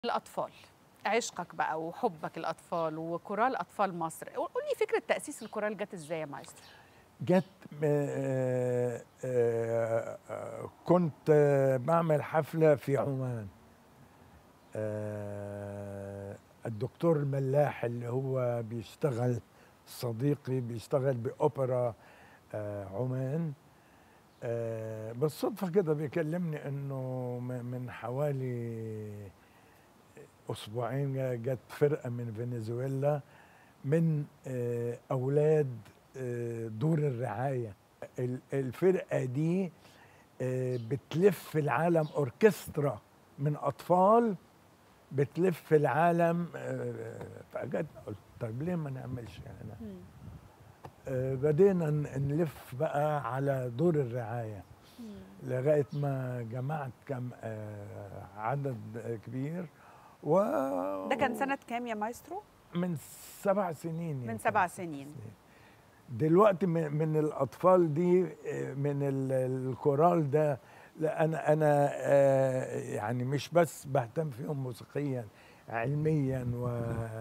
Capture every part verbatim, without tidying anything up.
الأطفال، عشقك بقى وحبك الأطفال وكورال أطفال مصر، قول لي فكرة تأسيس الكورال جت إزاي يا مايسترو؟ جت آه، آه، آه، كنت بعمل حفلة في عمان. آه، الدكتور الملاح اللي هو بيشتغل، صديقي بيشتغل بأوبرا آه، عمان. آه، بالصدفة كده بيكلمني انه م- من حوالي اسبوعين جت فرقة من فنزويلا، من آه، اولاد آه، دور الرعاية. ال- الفرقة دي آه، بتلف العالم، أوركسترا من أطفال بتلف العالم. آه، فجأة قلت طيب ليه ما نعملش هنا؟ مم. آه، بدينا ن- نلف بقى على دور الرعاية مم. لغاية ما جمعت كم آه، عدد كبير. و ده كان سنة كام يا مايسترو؟ من سبع سنين من يمكن سبع ست سنين. دلوقتي من من الاطفال دي، آه، من ال- الكورال ده. لا انا انا آه، يعني مش بس بهتم فيهم موسيقيا، علميا و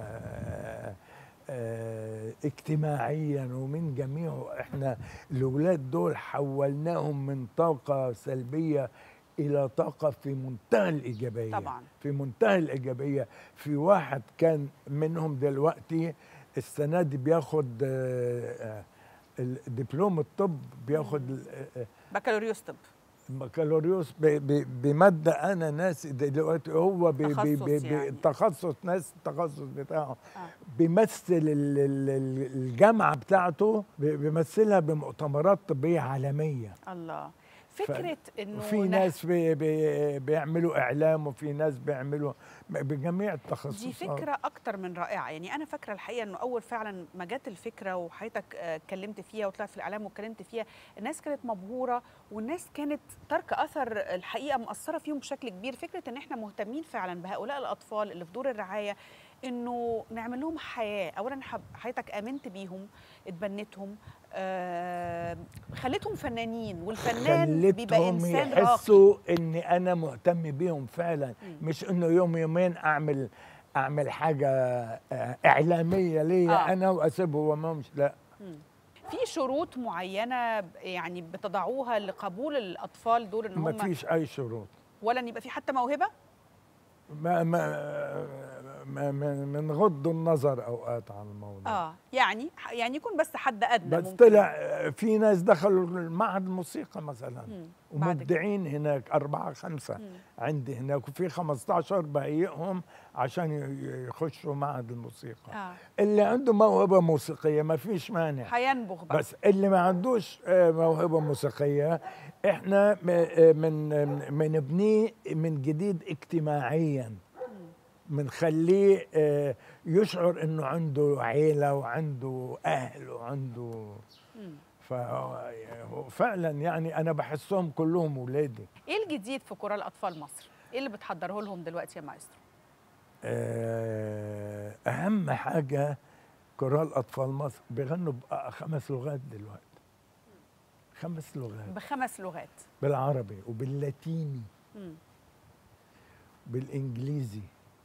آه، اجتماعيا ومن جميعه. احنا الاولاد دول حولناهم من طاقه سلبيه الى طاقه في منتهى الايجابيه، طبعا. في منتهى الايجابيه. في واحد كان منهم دلوقتي السنه دي بياخد آه، آه، الدبلوم الطب، بياخد مم. ال- آه، بكالوريوس طب. بكالوريوس ب- ب- بماده انا ناسي دلوقتي. هو بي- بي- بي- تخصص بي- يعني. تخصص، ناس التخصص بتاعه اه. بيمثل ال- ال- ال- الجامعه بتاعته، بي- بيمثلها بمؤتمرات طبيه عالميه. الله. فكرة انه ففي نه ناس بي بي بيعملوا اعلام، وفي ناس بيعملوا بجميع دي التخصصات. فكرة أكتر من رائعة، يعني أنا فاكرة الحقيقة إنه أول فعلا ما جت الفكرة وحضرتك آه، اتكلمت فيها وطلعت في الإعلام واتكلمت فيها، الناس كانت مبهورة والناس كانت تاركة أثر الحقيقة مأثرة فيهم بشكل كبير. فكرة إن إحنا مهتمين فعلا بهؤلاء الأطفال اللي في دور الرعاية، إنه نعمل لهم حياة. أولا حب- حضرتك آمنت بيهم، اتبنتهم، آه، خليتهم فنانين، والفنان بيبقى خليتهم إنسان راقي. يحسوا اني انا مهتم بيهم فعلا، مم. مش انه يوم يومين اعمل اعمل حاجه آه، اعلاميه ليا آه. انا واسيبه وما مش لا. مم. في شروط معينة ب- يعني بتضعوها لقبول الأطفال دول إن ما هم، فيش اي شروط. ولا إن يبقى في حتى موهبة؟ ما ما ما ما- بنغض النظر اوقات عن الموضوع. آه، يعني يعني يكون بس حد أدنى بس ممكن. طلع في ناس دخلوا معهد الموسيقى مثلا، مم. بعد كده. ومبدعين هناك أربعة خمسة مم. عندي هناك، وفي خمستاشر بهيئهم عشان ي- يخشوا معهد الموسيقى. آه، اللي عنده موهبة موسيقية ما فيش مانع، هينبغ بقى. بس اللي ما عندوش آه، موهبة موسيقية احنا م- آه، من بنبنيه من جديد اجتماعيا، مم. بنخليه آه، يشعر انه عنده عيلة وعنده اهل وعنده. مم. ففعلا يعني انا بحسهم كلهم ولادي. إيه الجديد في كورال أطفال مصر؟ إيه اللي بتحضره لهم دلوقتي يا مايسترو؟ آه، اهم حاجه كورال اطفال مصر بيغنوا بخمس لغات دلوقتي، خمس لغات: بخمس لغات. بالعربي وباللاتيني مم. بالانجليزي،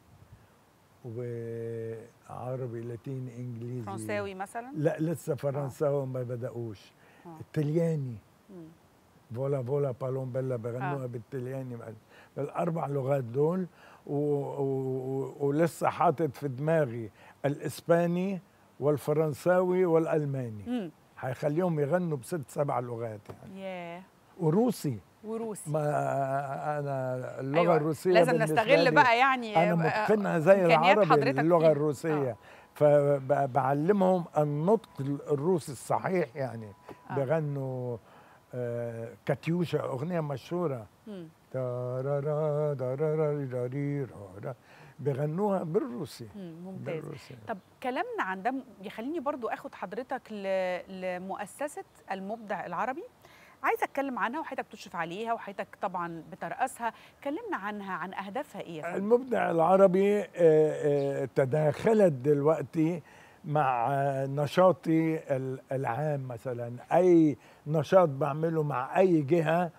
وعربي لاتيني انجليزي. فرنساوي مثلا؟ لا لسه فرنساوي ما بدأوش. آه. الطلياني، مم. فولا فولا بالون بيلا بغنوها آه. بالطلياني. بالاربع لغات دول. و... و... ولسه حاطط في دماغي الاسباني والفرنساوي والالماني، مم. هيخليهم يغنوا بست سبع لغات يعني. ياه. وروسي. وروسي. ما انا اللغه أيوة، الروسيه لازم بالنسبه نستغل لي بقى يعني انا آه، متقنها زي إمكانيات العربي حضرتك اللغه فيها. الروسيه. آه. فبعلمهم النطق الروسي الصحيح يعني. آه. بغنوا آه، كاتيوشا، اغنيه مشهوره، مم. تارارا دارارا داريرا، بيغنوها بالروسي. مم، ممتاز. بالروسي. طب كلامنا عن ده يخليني برضو اخد حضرتك ل- لمؤسسة المبدع العربي. عايزه اتكلم عنها، وحضرتك بتشرف عليها، وحضرتك طبعا بترأسها. كلمنا عنها، عن اهدافها ايه يا فندم؟ المبدع العربي آه، آه، تداخلت دلوقتي مع آه، نشاطي ال- العام. مثلا اي نشاط بعمله مع اي جهة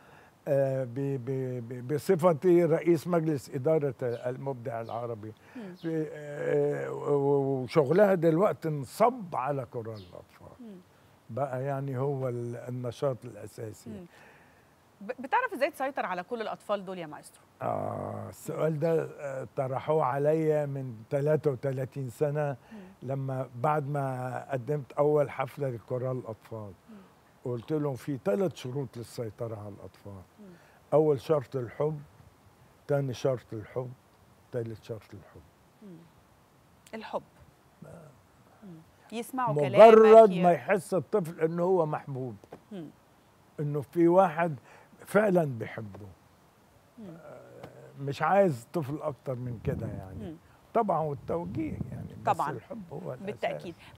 آه، ب- ب- ب- بصفتي رئيس مجلس إدارة المبدع العربي. مم. في- آه، وشغلها دلوقتي انصب على كورال الأطفال، مم. بقى يعني هو ال- النشاط الأساسي. مم. ب- بتعرف ازاي تسيطر على كل الاطفال دول يا مايسترو؟ آه السؤال ده آه، طرحوه عليا من ثلاثة وثلاثين سنة، مم. لما بعد ما قدمت أول حفلة لكورال الأطفال. مم. قلت لهم في ثلاث شروط للسيطرة على الأطفال. مم. أول شرط الحب، تاني شرط الحب، ثالث شرط الحب. مم. الحب. مم. يسمعوا كلامك مجرد ي- ما يحس الطفل إنه هو محبوب، مم. إنه في واحد فعلا بيحبه. مم. مش عايز طفل أكتر من كده يعني. مم. طبعا والتوجيه يعني، بس طبعاً. الحب هو الأساس. بالتأكيد.